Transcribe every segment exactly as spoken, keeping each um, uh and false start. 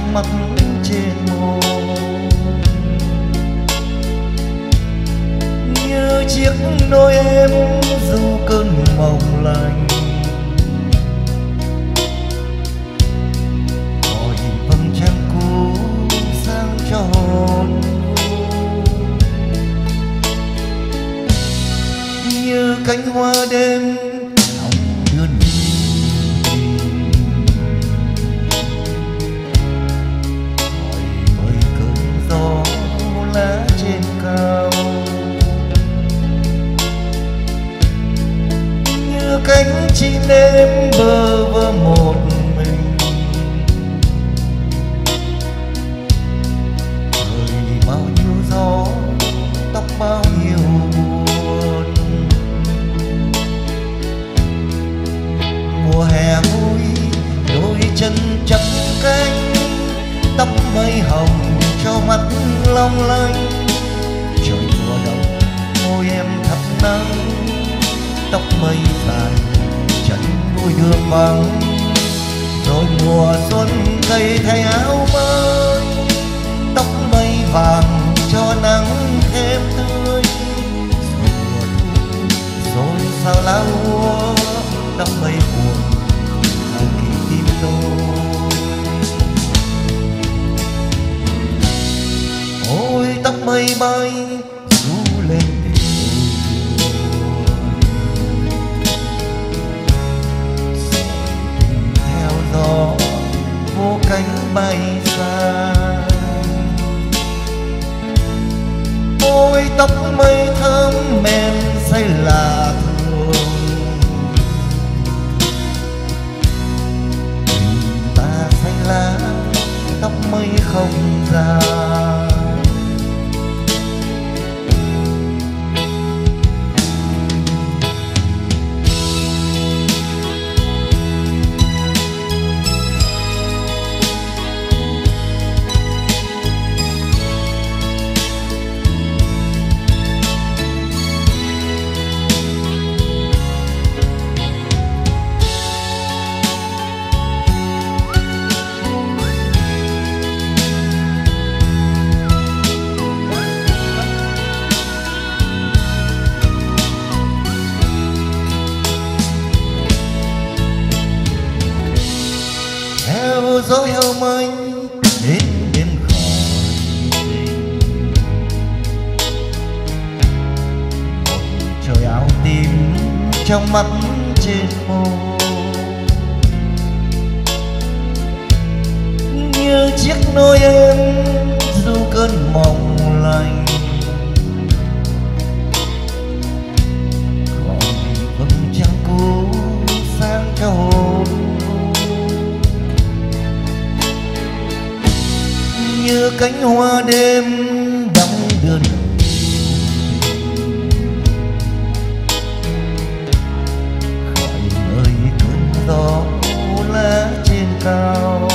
mắt trên môi, như chiếc nôi em dù cơn mộng lành. Hỏi vầng trăng cũ sang cho hồn như cánh hoa đêm hồng đơn hỏi bởi cơn gió lá trên cao, như cánh chim đêm bơ vơ một mình. Đời bao nhiêu gió, tóc bao nhiêu buồn. Mùa hè vui đôi chân chắp cánh, tóc mây hồng cho mắt long lanh. Trời mùa đông môi em thắp nắng, tóc mây dài chân đôi đường vắng. Rồi mùa xuân cây thay áo mới, tóc mây vàng cho nắng thêm tươi. Rồi mùa thu rồi sao lá úa, tóc mây buồn là kỳ tim tôi. Ôi tóc mây bay du lên gió vô cánh bay xa. Ôi tóc mây thơm mềm say lạ thường, tình ta xanh lá tóc mây không ra. Gió heo manh đến bên khỏi tình, một trời áo tím trong mắt trên môi, như chiếc nôi em dù cơn mộng lành. Còn vầng trăng cũ sang cho hồn như cánh hoa đêm đong đưa. Khỏi ơi cơn gió lá trên cao,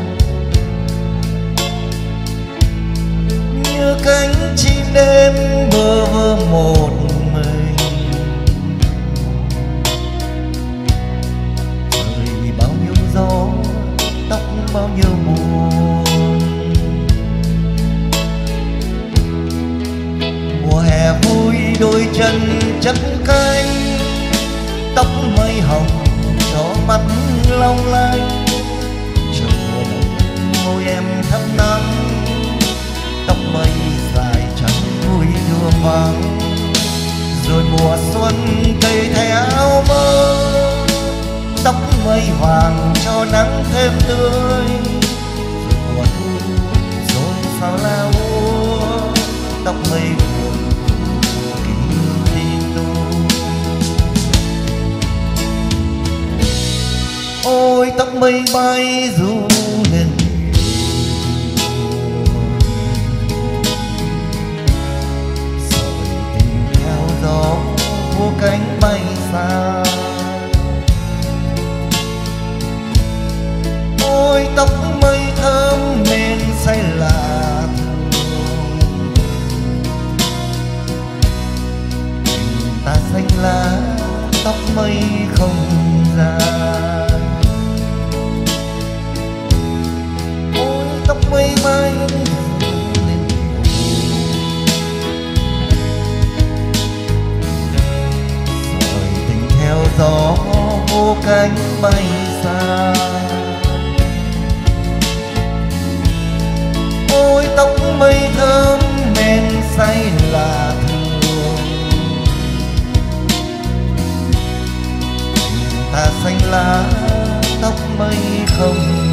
như cánh chim đêm bơ vơ một mình. Đời bao nhiêu gió, tóc bao nhiêu buồn. Mùa hè vui đôi chân chắp cánh, tóc mây hồng cho mắt long lanh. Trời mùa đông môi em thắp nắng, tóc mây dài trắng vui đưa vắng. Rồi mùa xuân cây thay áo mới, tóc mây vàng cho nắng thêm tươi. Rồi mùa thu rồi sao lá úa, tóc mây buồn kỳ tim tôi. Ôi tóc mây bay du lên rồi tình theo gió vô cánh bay xa. Ôi tóc mây thơm mềm say lạ thường, tình ta xanh lá tóc mây không ra. bay xa. Ôi tóc mây thơm men say là thường, ta xanh lá tóc mây không